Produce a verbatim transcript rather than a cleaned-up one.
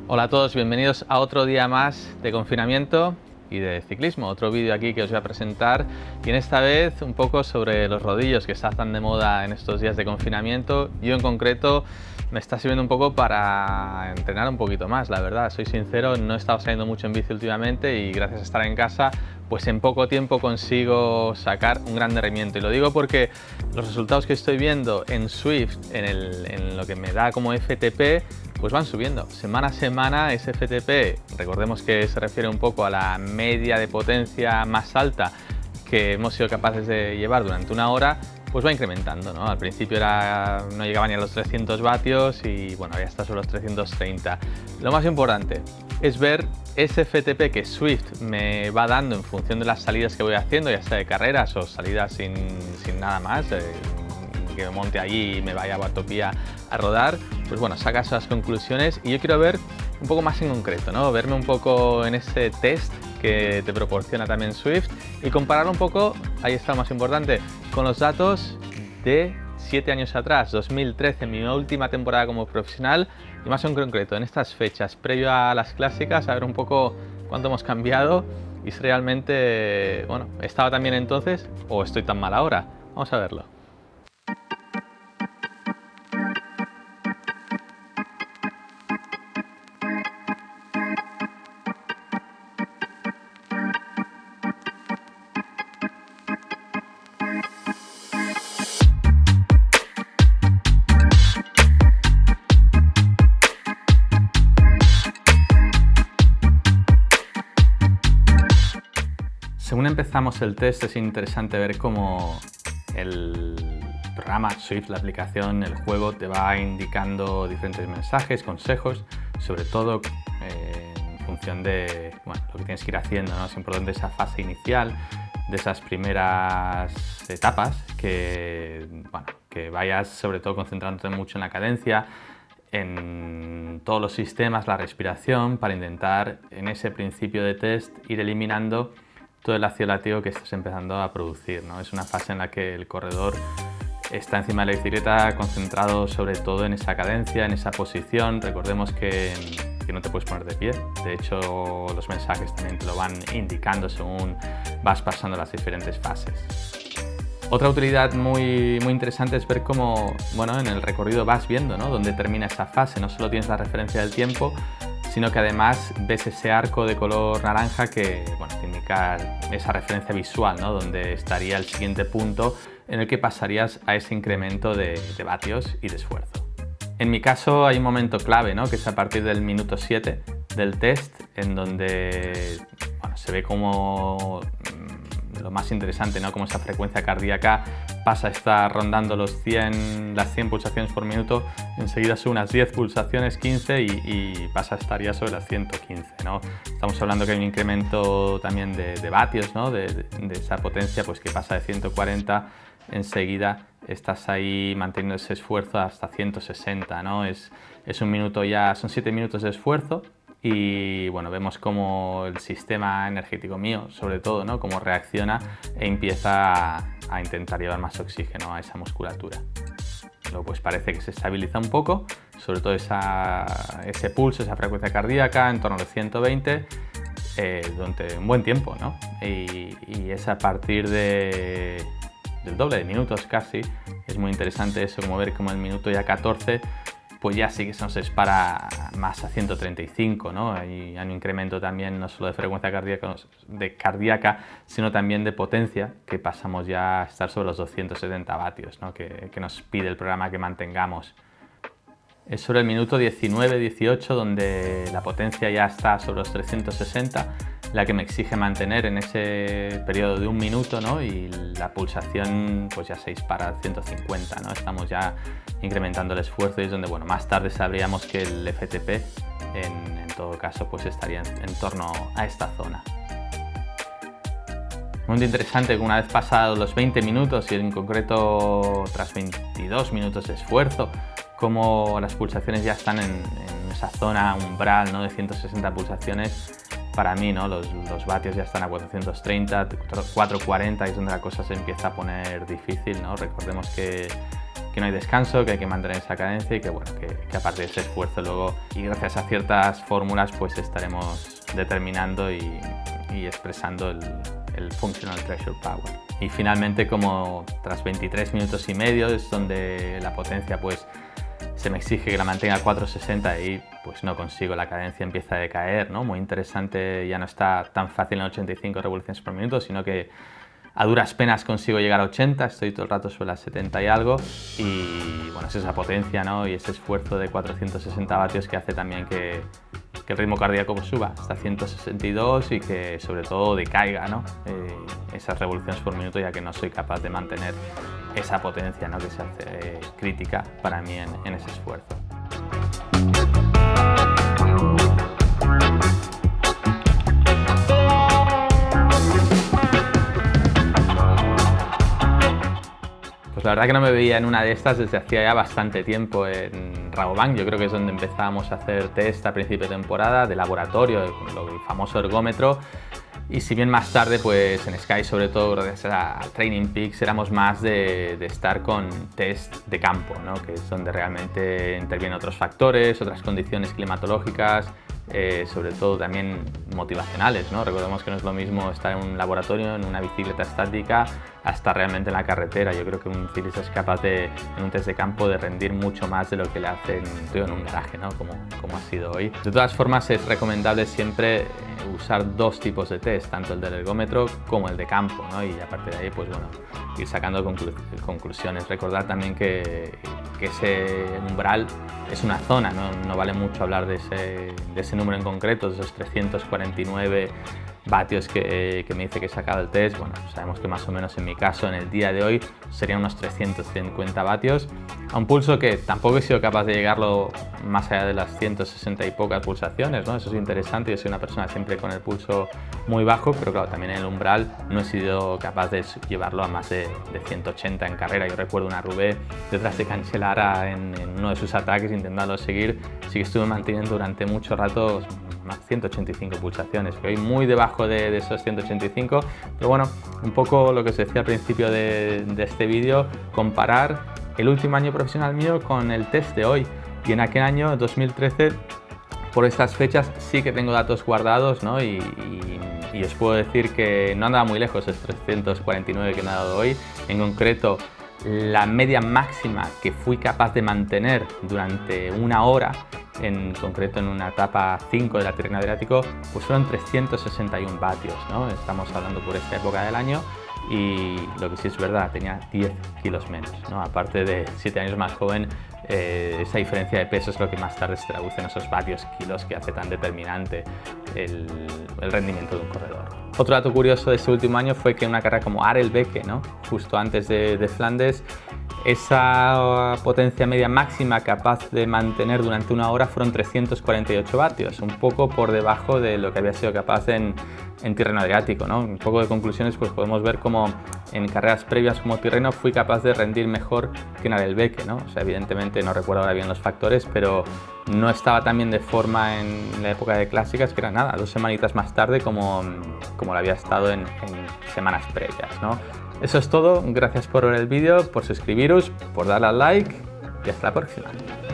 Hola a todos, bienvenidos a otro día más de confinamiento y de ciclismo. Otro vídeo aquí que os voy a presentar, y en esta vez un poco sobre los rodillos que están tan de moda en estos días de confinamiento. Yo en concreto me está sirviendo un poco para entrenar un poquito más, la verdad, soy sincero, no he estado saliendo mucho en bici últimamente y gracias a estar en casa pues en poco tiempo consigo sacar un gran rendimiento. Y lo digo porque los resultados que estoy viendo en Zwift, en, el, en lo que me da como F T P, pues van subiendo. Semana a semana ese F T P, recordemos que se refiere un poco a la media de potencia más alta que hemos sido capaces de llevar durante una hora, pues va incrementando, ¿no? Al principio era, no llegaba ni a los trescientos vatios y bueno, ya está sobre los trescientos treinta. Lo más importante es ver ese F T P que Zwift me va dando en función de las salidas que voy haciendo, ya sea de carreras o salidas sin, sin nada más, eh, que me monte allí y me vaya a Watopía a rodar. Pues bueno, sacas esas conclusiones y yo quiero ver un poco más en concreto, ¿no? Verme un poco en ese test que te proporciona también Zwift y compararlo un poco, ahí está lo más importante, con los datos de siete años atrás, dos mil trece, mi última temporada como profesional, y más en concreto en estas fechas previo a las clásicas, a ver un poco cuánto hemos cambiado y si realmente, bueno, estaba tan bien entonces o estoy tan mal ahora. Vamos a verlo. Según empezamos el test es interesante ver cómo el programa Zwift, la aplicación, el juego, te va indicando diferentes mensajes, consejos, sobre todo eh, en función de bueno, lo que tienes que ir haciendo, ¿no? Es importante esa fase inicial, de esas primeras etapas, que, bueno, que vayas sobre todo concentrándote mucho en la cadencia, en todos los sistemas, la respiración, para intentar en ese principio de test ir eliminando todo el ácido láctico que estás empezando a producir, ¿no? Es una fase en la que el corredor está encima de la bicicleta concentrado sobre todo en esa cadencia, en esa posición. Recordemos que, que no te puedes poner de pie, de hecho los mensajes también te lo van indicando según vas pasando las diferentes fases. Otra utilidad muy, muy interesante es ver cómo, bueno, en el recorrido vas viendo, ¿no?, dónde termina esa fase. No solo tienes la referencia del tiempo, sino que además ves ese arco de color naranja que, bueno, te indica esa referencia visual, ¿no?, donde estaría el siguiente punto en el que pasarías a ese incremento de, de vatios y de esfuerzo. En mi caso hay un momento clave, ¿no?, que es a partir del minuto siete del test, en donde, bueno, se ve como lo más interesante, ¿no?, como esa frecuencia cardíaca pasa a estar rondando los cien, las cien pulsaciones por minuto, enseguida sube unas diez pulsaciones, quince, y, y pasa a estar ya sobre las ciento quince, ¿no? Estamos hablando que hay un incremento también de, de vatios, ¿no?, de, de, de esa potencia, pues que pasa de ciento cuarenta, enseguida estás ahí manteniendo ese esfuerzo hasta ciento sesenta, ¿no? Es, es un minuto ya, son siete minutos de esfuerzo. Y bueno, vemos cómo el sistema energético mío, sobre todo, ¿no?, cómo reacciona e empieza a, a intentar llevar más oxígeno a esa musculatura. Luego pues parece que se estabiliza un poco, sobre todo esa, ese pulso, esa frecuencia cardíaca en torno a los ciento veinte eh, durante un buen tiempo, ¿no? Y, y es a partir de, del doble de minutos casi. Es muy interesante eso, como ver como el minuto ya catorce pues ya sí que se nos dispara más a ciento treinta y cinco, ¿no? Hay, hay un incremento también no solo de frecuencia cardíaca, de cardíaca, sino también de potencia, que pasamos ya a estar sobre los doscientos setenta vatios, ¿no?, que, que nos pide el programa que mantengamos. Es sobre el minuto diecinueve dieciocho donde la potencia ya está sobre los trescientos sesenta, la que me exige mantener en ese periodo de un minuto, ¿no?, y la pulsación pues ya se dispara a ciento cincuenta, ¿no? Estamos ya incrementando el esfuerzo y es donde, bueno, más tarde sabríamos que el F T P en, en todo caso pues estaría en, en torno a esta zona. Muy interesante que una vez pasados los veinte minutos y en concreto tras veintidós minutos de esfuerzo, como las pulsaciones ya están en, en esa zona umbral, ¿no?, de ciento sesenta pulsaciones. Para mí, ¿no?, los, los vatios ya están a cuatrocientos treinta, cuatrocientos cuarenta, y es donde la cosa se empieza a poner difícil, ¿no? Recordemos que, que no hay descanso, que hay que mantener esa cadencia y que, bueno, que, que aparte de ese esfuerzo luego, y gracias a ciertas fórmulas, pues estaremos determinando y, y expresando el, el Functional Treasure Power. Y finalmente, como tras veintitrés minutos y medio, es donde la potencia pues se me exige que la mantenga a cuatrocientos sesenta y pues no consigo, la cadencia empieza a decaer, ¿no? Muy interesante, ya no está tan fácil en ochenta y cinco revoluciones por minuto, sino que a duras penas consigo llegar a ochenta, estoy todo el rato sobre las setenta y algo, y bueno, es esa potencia, ¿no? Y ese esfuerzo de cuatrocientos sesenta vatios que hace también que, que el ritmo cardíaco pues suba hasta ciento sesenta y dos y que sobre todo decaiga, ¿no? Eh, esas revoluciones por minuto, ya que no soy capaz de mantener esa potencia, ¿no? Que se hace eh, crítica para mí en, en ese esfuerzo. Pues la verdad que no me veía en una de estas desde hacía ya bastante tiempo en Rabobank. Yo creo que es donde empezábamos a hacer test a principio de temporada, de laboratorio, el famoso ergómetro. Y si bien más tarde, pues en Sky, sobre todo gracias a Training Peaks, éramos más de, de estar con test de campo, ¿no? Que es donde realmente intervienen otros factores, otras condiciones climatológicas, eh, sobre todo también motivacionales, ¿no? Recordemos que no es lo mismo estar en un laboratorio, en una bicicleta estática, hasta realmente en la carretera. Yo creo que un ciclista es capaz de, en un test de campo, de rendir mucho más de lo que le hacen en un garaje, ¿no? Como, como ha sido hoy. De todas formas, es recomendable siempre usar dos tipos de test, tanto el del ergómetro como el de campo, ¿no? Y a partir de ahí, pues bueno, ir sacando conclu conclusiones. Recordar también que, que ese umbral es una zona, ¿no? No vale mucho hablar de ese, de ese número en concreto, de esos trescientos cuarenta y nueve vatios que, que me dice que he sacado el test. Bueno, sabemos que más o menos en mi caso, en el día de hoy, serían unos trescientos cincuenta vatios, a un pulso que tampoco he sido capaz de llegarlo más allá de las ciento sesenta y pocas pulsaciones, ¿no? Eso es interesante. Yo soy una persona siempre con el pulso muy bajo, pero claro, también en el umbral no he sido capaz de llevarlo a más de, de ciento ochenta en carrera. Yo recuerdo una Roubaix detrás de Cancellara en, en uno de sus ataques, intentando seguir, sí que estuve manteniendo durante mucho rato más ciento ochenta y cinco pulsaciones, que hoy muy debajo de, de esos ciento ochenta y cinco, pero bueno, un poco lo que os decía al principio de, de este vídeo, comparar el último año profesional mío con el test de hoy. Y en aquel año, dos mil trece, por estas fechas sí que tengo datos guardados, ¿no? y, y, y os puedo decir que no andaba muy lejos esos trescientos cuarenta y nueve que me ha dado hoy. En concreto, la media máxima que fui capaz de mantener durante una hora, en concreto en una etapa cinco de la Tirreno Adriático, pues fueron trescientos sesenta y uno vatios, ¿no? Estamos hablando por esta época del año, y lo que sí es verdad, tenía diez kilos menos, ¿no? Aparte de siete años más joven, eh, esa diferencia de peso es lo que más tarde se traduce en esos varios kilos que hace tan determinante el, el rendimiento de un corredor. Otro dato curioso de ese último año fue que en una carrera como Arelbeke, ¿no? Justo antes de, de Flandes, esa potencia media máxima capaz de mantener durante una hora fueron trescientos cuarenta y ocho vatios, un poco por debajo de lo que había sido capaz en, en Tirreno Adriático, ¿no? Un poco de conclusiones, pues podemos ver cómo en carreras previas como Tirreno fui capaz de rendir mejor que en Arelbeke, ¿no? O sea, evidentemente no recuerdo ahora bien los factores, pero no estaba tan bien de forma en la época de clásicas, que era nada, dos semanitas más tarde como, como lo había estado en, en semanas previas, ¿no? Eso es todo, gracias por ver el vídeo, por suscribiros, por darle al like y hasta la próxima.